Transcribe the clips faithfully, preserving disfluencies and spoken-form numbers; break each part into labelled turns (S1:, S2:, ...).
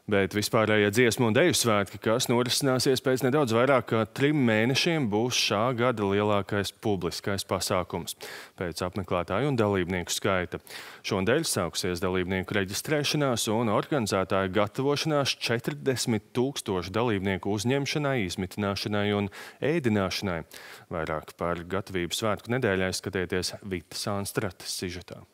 S1: Bet vispārējie dziesmu un deju svētki, kas norisināsies pēc nedaudz vairāk kā trim mēnešiem, būs šā gada lielākais publiskais pasākums pēc apmeklētāju un dalībnieku skaita. Šonadēļ sāksies dalībnieku reģistrēšanās un organizētāju gatavošanās četrdesmit tūkstošu dalībnieku uzņemšanai, izmitināšanai un ēdināšanai. Vairāk par gatavību svētku nedēļai skatieties Vitas Anstrates sižetā.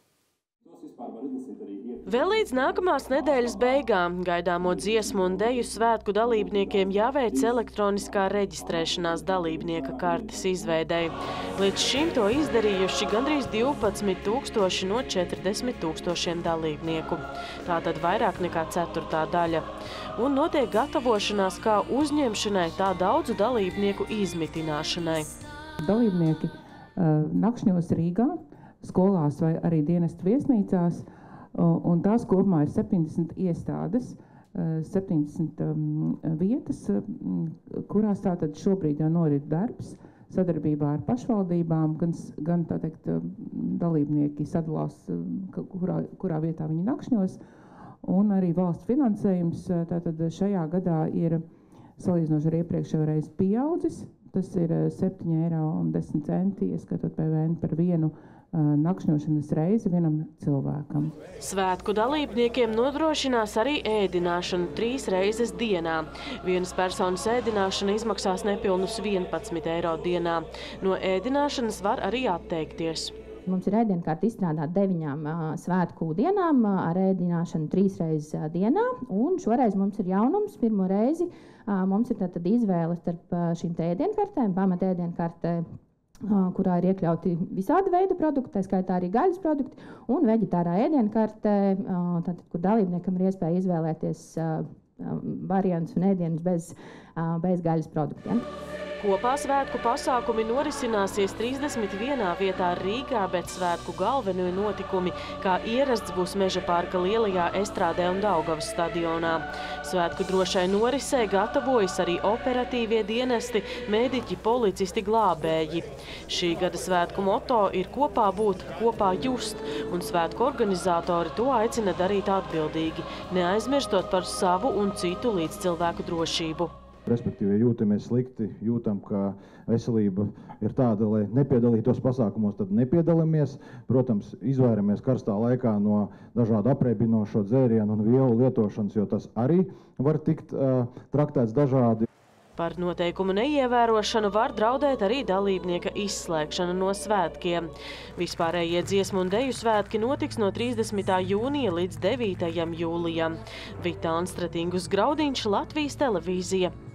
S2: Vēl līdz nākamās nedēļas beigām gaidāmo dziesmu un deju svētku dalībniekiem jāveic elektroniskā reģistrēšanās dalībnieka kartes izveidei. Līdz šim to izdarījuši gandrīz divpadsmit tūkstoši no četrdesmit tūkstošiem dalībnieku. Tātad vairāk nekā ceturtā daļa. Un notiek gatavošanās kā uzņemšanai, tā daudzu dalībnieku izmitināšanai.
S3: Dalībnieki uh, nakšņos Rīgā, skolās vai arī dienestu viesnīcās. Un tās kopumā ir septiņdesmit iestādes, septiņdesmit vietas, kurās tātad šobrīd jau norit darbs sadarbībā ar pašvaldībām, gan, gan tā teikt, dalībnieki sadalās, kurā, kurā vietā viņi nakšņos, un arī valsts finansējums tātad šajā gadā ir salīdzinoši ar iepriekšējo reizi pieaudzis. Tas ir septiņi eiro un desmit centi, ieskatot P V N par vienu nakšņošanas reizi vienam cilvēkam.
S2: Svētku dalībniekiem nodrošinās arī ēdināšanu trīs reizes dienā. Vienas personas ēdināšana izmaksās nepilnus vienpadsmit eiro dienā. No ēdināšanas var arī atteikties.
S4: Mums ir ēdienkarte izstrādāta deviņām uh, svētku dienām uh, ar ēdināšanu trīs reizes uh, dienā. Un šoreiz mums ir jaunums. Pirmo reizi uh, mums ir tātad izvēle starp uh, šīm te ēdienkartēm, pamat ēdienkartē, kurā ir iekļauti visādi veidi produkti, tā skaitā arī gaļas produkti, un veģetārā ēdienkarte, tātad, kur dalībniekam ir iespēja izvēlēties variantus un ēdienus bez, bez gaļas produktiem.
S2: Kopā svētku pasākumi norisināsies trīsdesmit vienā vietā Rīgā, bet svētku galvenie notikumi, kā ierasts, būs Meža parka lielajā estrādē un Daugavas stadionā. Svētku drošai norisē gatavojas arī operatīvie dienesti, mediķi, policisti, glābēji. Šī gada svētku moto ir kopā būt, kopā just, un svētku organizatori to aicina darīt atbildīgi, neaizmirstot par savu un citu līdzcilvēku drošību.
S5: Respektīvi, jūtamies slikti, jūtam, ka veselība ir tāda, lai nepiedalītos pasākumos, tad nepiedalāmies. Protams, izvairamies karstā laikā no dažādu apreibinošo dzērienu un vielu lietošanas, jo tas arī var tikt uh, traktēts dažādi.
S2: Par noteikumu neievērošanu var draudēt arī dalībnieka izslēgšana no svētkiem. Vispārējie dziesmu un deju svētki notiks no trīsdesmitā jūnija līdz devītajam jūlijam. Vita Anstratingus Graudiņš, Latvijas televīzija.